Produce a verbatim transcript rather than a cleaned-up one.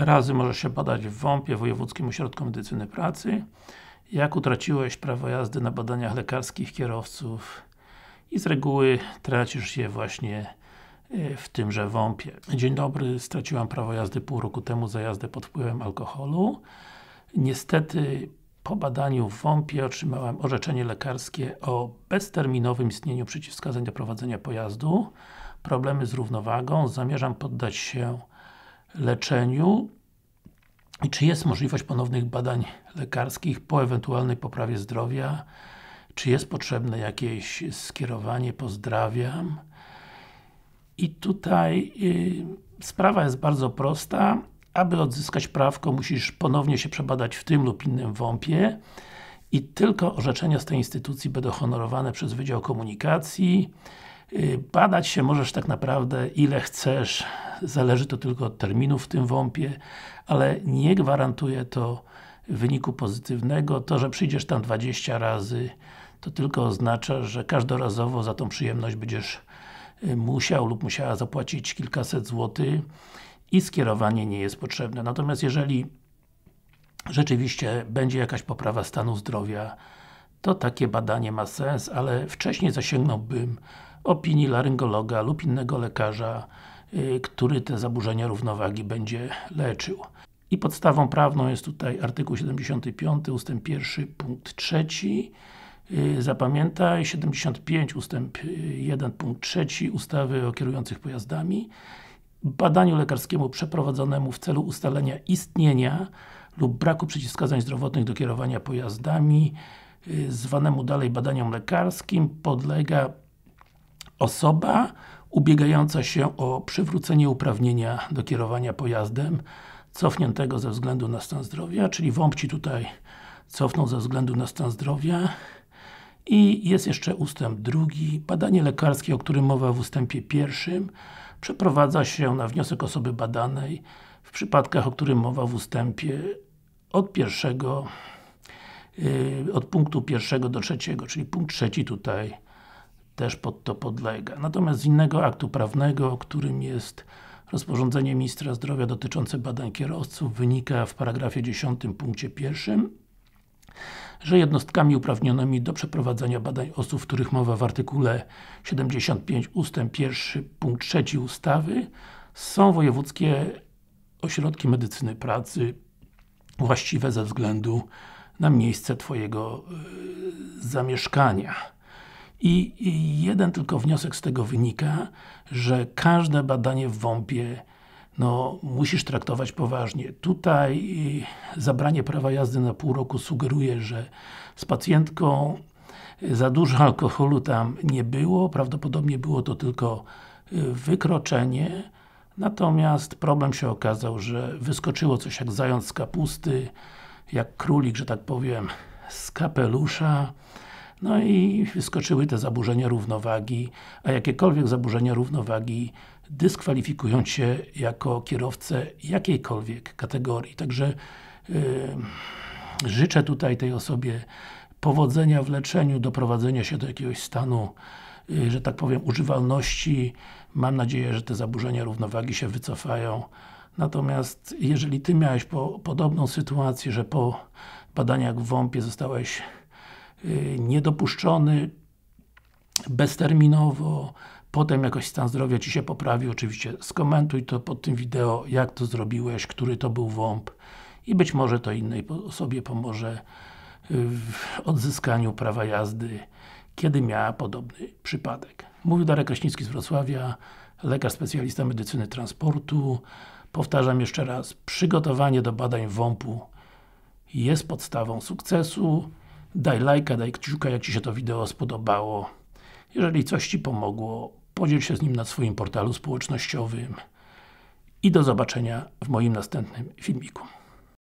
razy możesz się badać w WOMP-ie, Wojewódzkim Ośrodku Medycyny Pracy. Jak utraciłeś prawo jazdy na badaniach lekarskich kierowców i z reguły tracisz je właśnie w tymże WOMP-ie. Dzień dobry, straciłam prawo jazdy pół roku temu za jazdę pod wpływem alkoholu. Niestety po badaniu w WOMP-ie otrzymałem orzeczenie lekarskie o bezterminowym istnieniu przeciwwskazań do prowadzenia pojazdu. Problemy z równowagą. Zamierzam poddać się leczeniu. I czy jest możliwość ponownych badań lekarskich po ewentualnej poprawie zdrowia? Czy jest potrzebne jakieś skierowanie? Pozdrawiam. I tutaj yy, sprawa jest bardzo prosta. Aby odzyskać prawko, musisz ponownie się przebadać w tym lub innym WOMP-ie i tylko orzeczenia z tej instytucji będą honorowane przez Wydział Komunikacji. Yy, badać się możesz tak naprawdę ile chcesz, zależy to tylko od terminów w tym WOMP-ie, ale nie gwarantuje to wyniku pozytywnego. To, że przyjdziesz tam dwadzieścia razy, to tylko oznacza, że każdorazowo za tą przyjemność będziesz musiał lub musiała zapłacić kilkaset złotych i skierowanie nie jest potrzebne. Natomiast jeżeli rzeczywiście będzie jakaś poprawa stanu zdrowia, to takie badanie ma sens, ale wcześniej zasięgnąłbym opinii laryngologa lub innego lekarza, yy, który te zaburzenia równowagi będzie leczył. I podstawą prawną jest tutaj artykuł siedemdziesiąty piąty ustęp pierwszy punkt trzeci. Yy, zapamiętaj, siedemdziesiąty piąty ustęp jeden punkt trzeci ustawy o kierujących pojazdami. Badaniu lekarskiemu przeprowadzonemu w celu ustalenia istnienia lub braku przeciwwskazań zdrowotnych do kierowania pojazdami, yy, zwanemu dalej badaniem lekarskim, podlega osoba ubiegająca się o przywrócenie uprawnienia do kierowania pojazdem cofniętego ze względu na stan zdrowia, czyli WOMP Ci tutaj cofnął ze względu na stan zdrowia. I jest jeszcze ustęp drugi. Badanie lekarskie, o którym mowa w ustępie pierwszym, przeprowadza się na wniosek osoby badanej w przypadkach, o którym mowa w ustępie od pierwszego, yy, od punktu pierwszego do trzeciego, czyli punkt trzeci tutaj też pod to podlega. Natomiast z innego aktu prawnego, którym jest rozporządzenie Ministra Zdrowia dotyczące badań kierowców, wynika w paragrafie dziesiątym punkcie pierwszym, że jednostkami uprawnionymi do przeprowadzania badań osób, w których mowa w artykule siedemdziesiątym piątym ustęp pierwszy punkt trzeci ustawy są wojewódzkie ośrodki medycyny pracy właściwe ze względu na miejsce Twojego yy, zamieszkania. I, I jeden tylko wniosek z tego wynika, że każde badanie w WOMP-ie no, musisz traktować poważnie. Tutaj y, zabranie prawa jazdy na pół roku sugeruje, że z pacjentką za dużo alkoholu tam nie było, prawdopodobnie było to tylko y, wykroczenie, natomiast problem się okazał, że wyskoczyło coś jak zając z kapusty, jak królik, że tak powiem, z kapelusza. No i wyskoczyły te zaburzenia równowagi, a jakiekolwiek zaburzenia równowagi dyskwalifikują Cię jako kierowcę jakiejkolwiek kategorii. Także yy, życzę tutaj tej osobie powodzenia w leczeniu, doprowadzenia się do jakiegoś stanu, yy, że tak powiem, używalności. Mam nadzieję, że te zaburzenia równowagi się wycofają. Natomiast jeżeli Ty miałeś po, podobną sytuację, że po badaniach w WOMP-ie zostałeś yy, niedopuszczony bezterminowo, potem jakoś stan zdrowia Ci się poprawi, oczywiście skomentuj to pod tym wideo, jak to zrobiłeś, który to był WOMP i być może to innej osobie pomoże w odzyskaniu prawa jazdy, kiedy miała podobny przypadek. Mówił Darek Kraśnicki z Wrocławia, lekarz specjalista medycyny transportu. Powtarzam jeszcze raz, przygotowanie do badań WOMP-u jest podstawą sukcesu. Daj lajka, daj kciuka, jak Ci się to wideo spodobało. Jeżeli coś Ci pomogło, podziel się z nim na swoim portalu społecznościowym i do zobaczenia w moim następnym filmiku.